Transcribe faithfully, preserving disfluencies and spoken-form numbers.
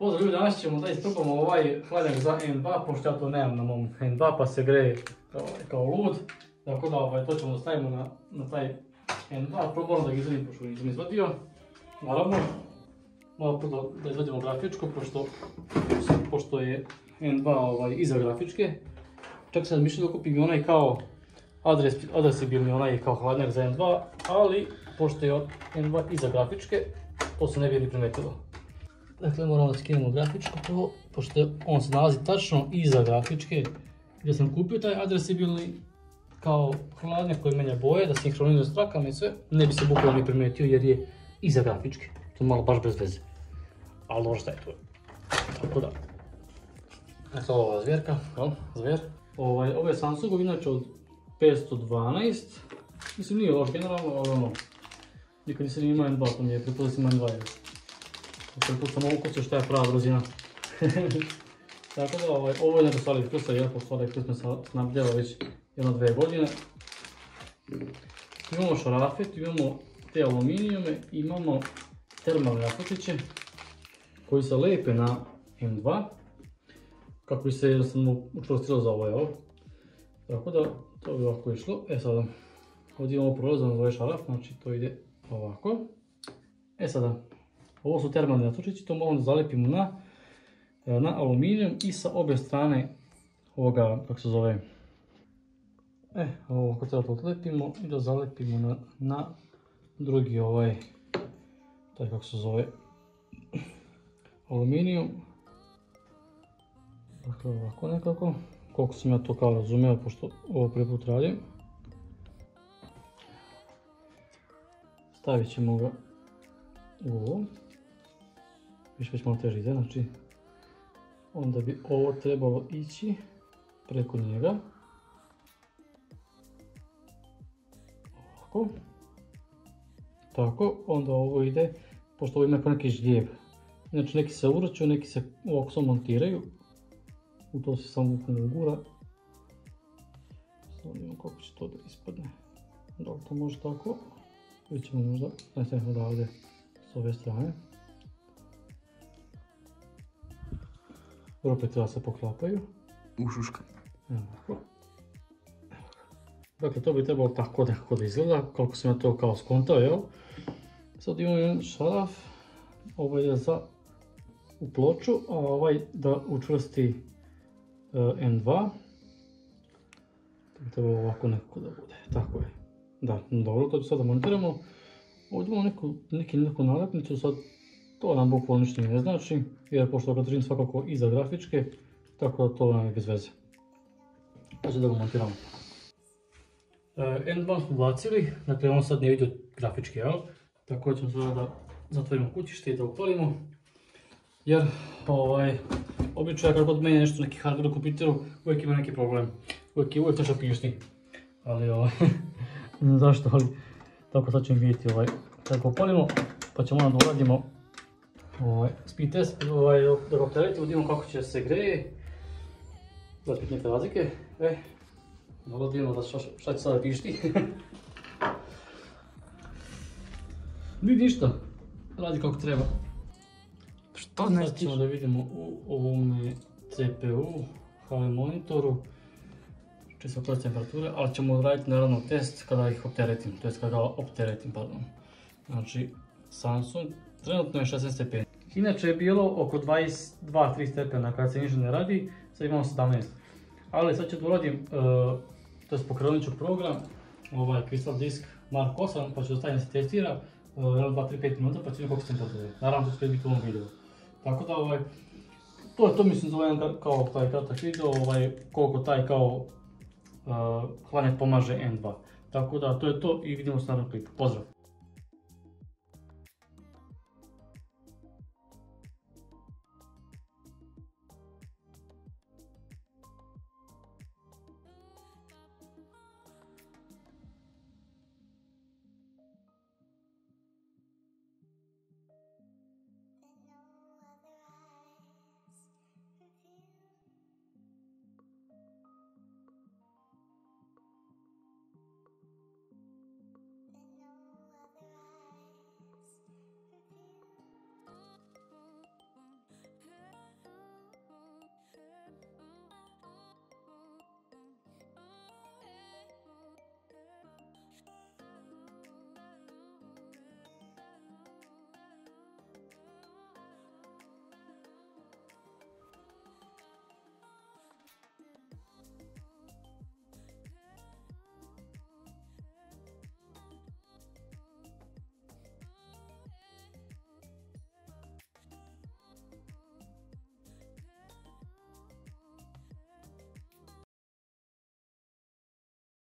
Pozdrav ljudi, danas ćemo da isprobamo ovaj hladnjak za en dva, pošto ja to nemam na mom en dva pa se greje kao, kao lud. Tako da ovaj, to ćemo da stavimo na, na taj en dva, probamo da ga izvadim pošto nisam izvadio. Naravno, malo prvo da izvadimo grafičku, pošto, pošto je en dva ovaj, iza grafičke. Čak sam mišljeno da kupim onaj kao adres, adresibilni onaj kao hladnjak za en dva, ali pošto je en dva iza grafičke, to se ne bi ni primetilo. Dakle, moramo da skinemo grafičku prvo, pošto on se nalazi tačno iza grafičke, gdje sam kupio taj adresibilni kao hladnjak koji menja boje, da sinhronizuje s trakama i sve, ne bi se bukvalno ni primetio jer je iza grafičke. To je malo baš bez veze. Ali dobro, šta je to? Tako da. Eto ova zvjerka, jel? Zvjer. Ovaj, ovo je Samsungov, inače od petsto dvanaest. Mislim, nije loš generalno, ali ono, nikad nisam imao en dva, to mi je pripozio sam en dva. Prepustam ovu kuću šta je prava brzina. Tako da ovaj, ovo je neko stvari klusa, jer pošto ovaj klus me snabdjeva već jedno dve godine. Imamo šarafet, imamo te aluminijume, imamo termalne jastučiće koji se lepe na en dva kako bi se jednostavno učvrstilo za ovaj ovo. Tako da to bi ovako išlo. E sada, ovdje imamo prolazano za ovaj šaraf, znači to ide ovako. E sada, ovo su termalni jastučići, to moramo da zalepimo na, na aluminijum i sa obje strane ovoga, kako se zove, e, ovako treba to odlepimo i da zalepimo na, na drugi ovaj, taj kako se zove, aluminijum. Dakle, ovako nekako, koliko sam ja to kao razumio, pošto ovo prvi put radim. Stavit ćemo ga u ovo. Više već malo teže ide, znači onda bi ovo trebalo ići preko njega. Ovako. Tako, onda ovo ide, pošto ovo ima kao neki žlijeb. Znači neki se uvrću, neki se ovako samo montiraju. U to se samo ukne gura. Samo vidimo kako će to da ispadne. Da li to može tako? Vidjet ćemo možda, ne znam odavde s ove strane. Rupe treba se poklapaju. Ušuška. Evo. Dakle, to bi trebalo tako nekako da izgleda, koliko sam ja to kao skontao, jel? Sad imamo jedan šaraf, ovaj je za u ploču, a ovaj da učvrsti uh, en dva. To bi trebalo ovako nekako da bude, tako je. Da, dobro, to sada montiramo. Ovdje imamo neku, neki, neku nalepnicu, sad to nam bukvalno ništa ne znači, jer pošto ga držim svakako iza grafičke, tako da to nam je bez veze. Znači da ga montiramo. en dva smo bacili, dakle on sad ne vidio grafičke, jel? Tako ćemo sada da zatvorimo kućište i da upalimo. Jer, ovaj, obično ja kad god menja nešto, neki hardware u kompjuteru, uvijek ima neki problem. Uvijek je uvijek nešto pišni. Ali, ovaj, ne znam zašto, ali tako sad ćemo vidjeti, ovaj, kad ga upalimo, pa ćemo onda da uradimo ovaj, speed test, ovaj, da ga opteretimo, da vidimo kako će se greje. Da će biti neke razlike. E, malo vidimo da šta, šta će sada pišti. Vidi ništa, radi kako treba. Što ne Sad ćemo da vidimo u ovome ce pe u, ha de monitoru, čisto koje temperature, ali ćemo raditi naravno test kada ih opteretim, to jest kada ga opteretim, pardon. Znači, Samsung trenutno je šesnaest stepeni. Inače je bilo oko dvadeset dva do tri stepena kada se ništa ne radi, sad imamo sedamnaest. Ali sad ću da uradim, uh, to jest pokrenut ću program, ovaj Crystal Disk Mark osam, pa ću da stavim da se testira, uh, dva, tri, pet minuta, pa ću vidjeti koliko se temperature. Naravno to će biti u ovom videu. Tako da, ovaj, to je to mislim za ovaj kao taj kratak video, ovaj, koliko taj kao uh, hladnjak pomaže en dva. Tako da, to je to i vidimo se naravno klipu. Pozdrav!